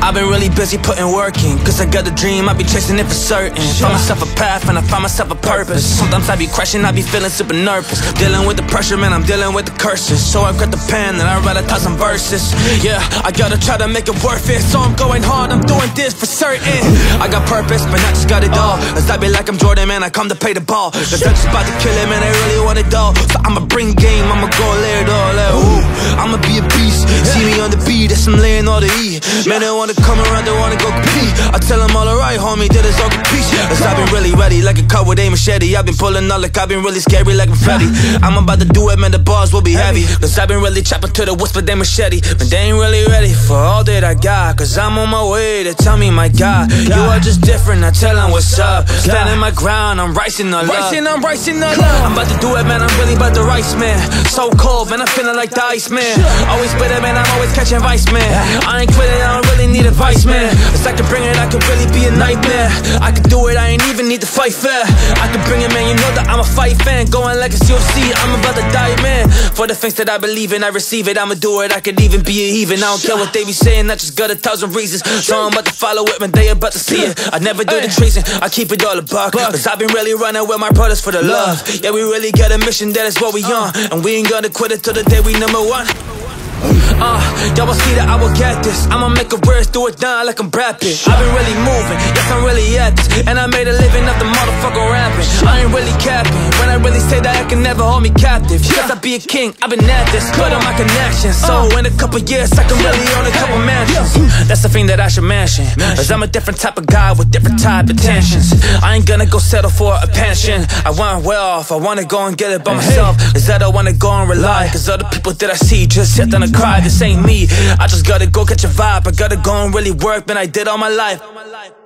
I've been really busy putting work in, cause I got a dream, I be chasing it for certain. Find myself a path and I find myself a purpose. Sometimes I be crashing, I be feeling super nervous. Dealing with the pressure, man, I'm dealing with the curses. So I grab the pen and I write 1,000 verses. Yeah, I gotta try to make it worth it. So I'm going hard, I'm doing this for certain. I got purpose, but I just got it all. As I be like I'm Jordan, man, I come to play the ball. Cause I'm just about to kill it, man, I really want it all. So I'ma bring game, I'ma go lay it all out. I'ma be a beast, see me on the beat, that's I'm laying all the E. Man, they wanna come around, they wanna go compete. I tell them all alright, homie, that is all complete. Cause I've been really ready, like a car with a machete. I've been pulling out like I've been really scary, like confetti. I'm about to do it, man, the bars will be heavy. Cause I've been really chopping to the whisper, they machete. But they ain't really ready for all that I got. Cause I'm on my way to tell me, my God, you are just different, I tell them what's up. Standing my ground, I'm rising the love. I'm about to do it, man, I'm really about to rise, man. So cold, man, I'm feeling like the ice, man. Always bitter, man, I'm always catching vice, man. I ain't quitting, I don't really need advice, man. If I can bring it, I could really be a nightmare. I could do it, I ain't even need to fight fair. I could bring it, man, you know that I'm a fight fan. Going like it's UFC, I'm about to die, man. For the things that I believe in, I receive it. I'ma do it, I could even be a heathen. I don't care what they be saying, I just got 1,000 reasons. So I'm about to follow it, man, they about to see it. I never do the treason, I keep it all a buck. Cause I've been really running with my brothers for the love. Yeah, we really got a mission, that is what we on. And we ain't gonna quit it till the day we #1. Y'all will see that I will get this. I'ma make a words, do it down like I'm Brad Pitt. I've been really moving, yes I'm really at this. And I made a living off the motherfucker rapping. I ain't really capping, when I really say that I can never hold me captive. Cause I be a king, I've been at this, but on my connection. So in a couple years I can really own a couple mansions. That's the thing that I should mention. Cause I'm a different type of guy with different type of tensions. I ain't gonna go settle for a pension. I want well off, I wanna go and get it by myself. Cause I don't wanna go and rely. Cause other people that I see just sit down and cry. This ain't me, I just gotta go catch a vibe. I gotta go and really work, man, I did all my life.